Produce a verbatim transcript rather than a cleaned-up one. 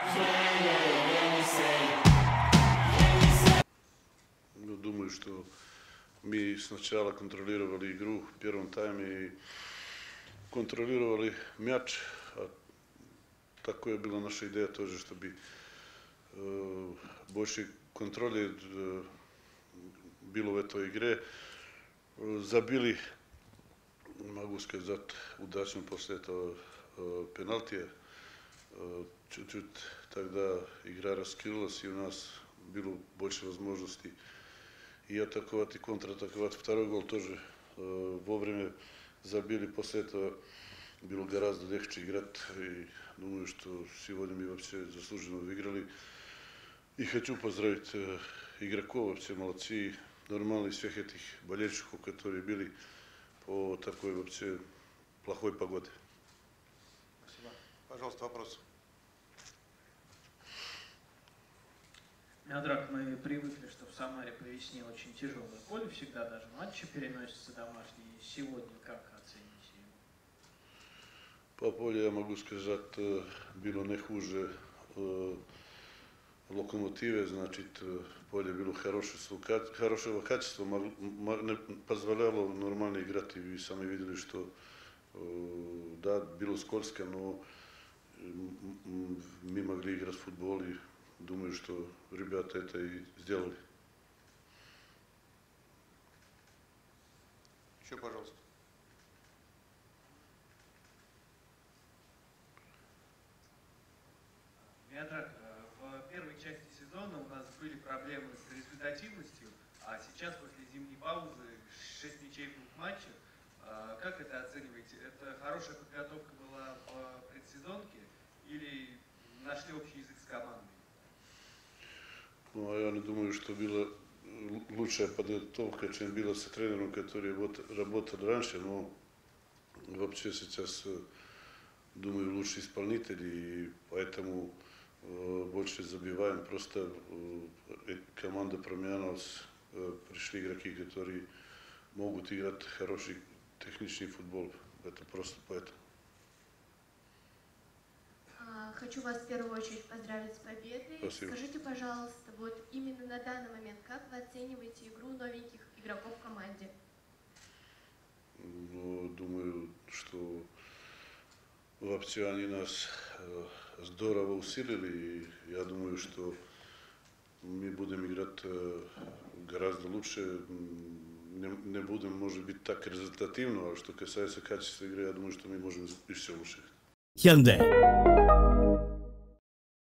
Ну, думаю, что мы сначала контролировали игру в первом тайме и контролировали мяч. А такое была наша идея тоже, чтобы э, больше контроля э, было в этой игре. Забили, могу сказать, удачно после этого э, пенальти. Э, чуть-чуть тогда игра раскрылась, и у нас было больше возможностей и атаковать, и контратаковать. Второй гол тоже э, вовремя забили. После этого было гораздо легче играть. И думаю, что сегодня мы вообще заслуженно выиграли. И хочу поздравить э, игроков, вообще молодцы. Нормально всех этих болельщиков, которые были по такой вообще плохой погоде. Спасибо. Пожалуйста, вопрос. Миодрак, мы привыкли, что в Самаре по весне очень тяжелое поле, всегда даже матчи переносятся домашние. Сегодня как оцените его? По полю я могу сказать, было не хуже э, Локомотиве, значит, поле было хорошего, хорошего качества, позволяло нормально играть, и вы сами видели, что э, да, было скользко, но мы могли играть в футбол, и думаю, что ребята это и сделали. Еще, пожалуйста. Миодрак, в первой части сезона у нас были проблемы с результативностью, а сейчас после зимней паузы шесть ничей в двух матчах. Как это оцениваете? Это хорошая подготовка была в предсезонке или нашли общий язык с командой? Ну, я не думаю, что была лучшая подготовка, чем была с тренером, который работал раньше, но вообще сейчас, думаю, лучший исполнитель, и поэтому больше забиваем. Просто команда променялась, пришли игроки, которые могут играть хороший техничный футбол. Это просто поэтому. Хочу вас в первую очередь поздравить с победой. Спасибо. Скажите, пожалуйста, вот именно на данный момент, как вы оцениваете игру новеньких игроков в команде? Ну, думаю, что вообще они нас здорово усилили, и я думаю, что мы будем играть гораздо лучше, не, не будем, может быть, так результативно, а что касается качества игры, я думаю, что мы можем еще лучше. Hyundai.